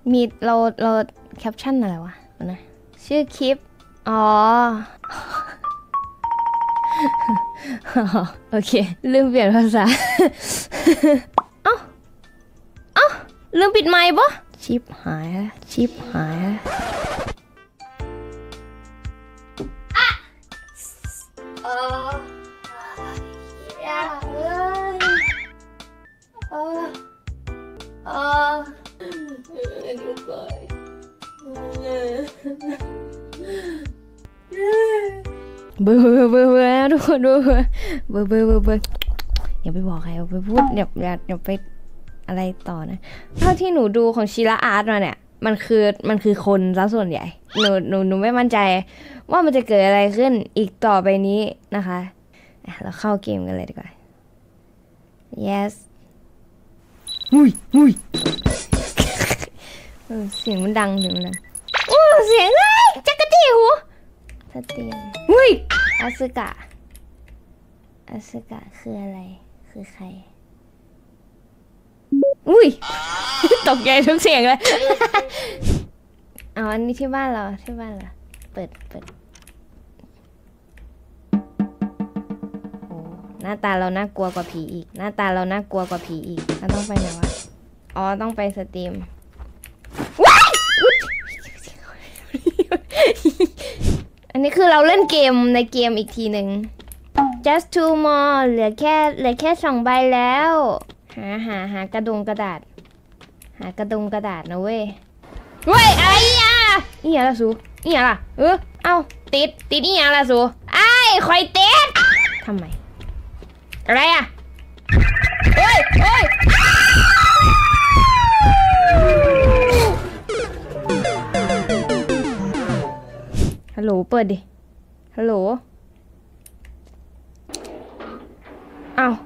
มีเราแคปชั่นอะไรวะนะชื่อคลิปอ๋อ โอเคลืมเปลี่ยนภาษา เอ้าลืมปิดไมค์ปะชิปหายเบอร์ทุกคนเบอร์อย่าไปบอกใครอย่าไปพูดอย่าไปอะไรต่อนะเท่าที่หนูดูของชิระอาร์ตมาเนี่ยมันคือคนซะส่วนใหญ่หนูไม่มั่นใจว่ามันจะเกิดอะไรขึ้นอีกต่อไปนี้นะคะเราเข้าเกมกันเลยดีกว่า yes อุ้ย เสียงมันดังโอ้เสียงอะไรจักรจี้หูสเตียนอุ้ยอาซึกะคืออะไรคือใครอุ้ย ตกใจทุกเสียงเลยเอาอันนี้ที่บ้านเราเปิดโอ้หน้าตาเราน่ากลัวกว่าผีอีกเราต้องไปไหนวะอ๋อต้องไปสตรีมว้ายอันนี้คือเราเล่นเกมในเกมอีกทีหนึ่ง just two more เหลือแค่2 ใบแล้วหากระดงกระดาษนะเว้ยอะไรอ่ะอีหยังล่ะสูอีหยังล่ะเอ้าติดอีหยังล่ะสูคอยติดทำไมอะไรอ่ะเฮ้ยฮัลโหลเปิดดิฮัลโหลเอ้า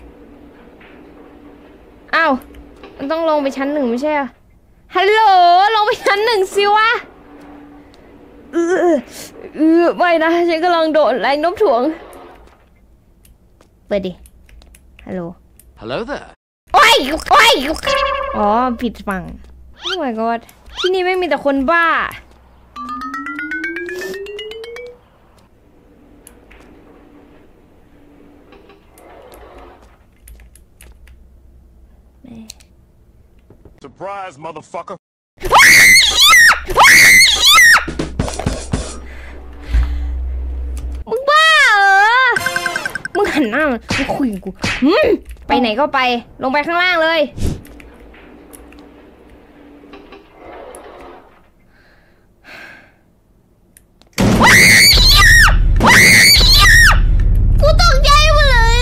มันต้องลงไปชั้น 1ไม่ใช่เหรอฮัลโหลลงไปชั้น 1สิวะไม่นะฉันกำลังโดนแรงโน้มถ่วงเปิดดิฮัลโหล Hello there โอ้ยอ๋อผิดฝั่ง Oh my god ที่นี่ไม่มีแต่คนบ้า Surprise motherfucker มึงบ้าเหรอมึงหันหน้ามาคุยกับกูไปไหนก็ไปลงไปข้างล่างเลยกูตกใจหมดเลย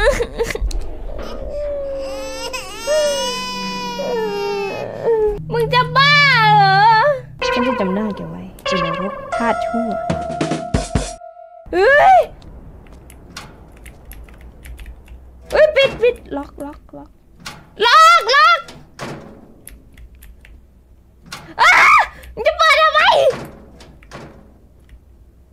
มึงจะบ้าเหรอฉันจะจำหน้าแกไว้เป็นนรกธาตุชั่วปิดล็อก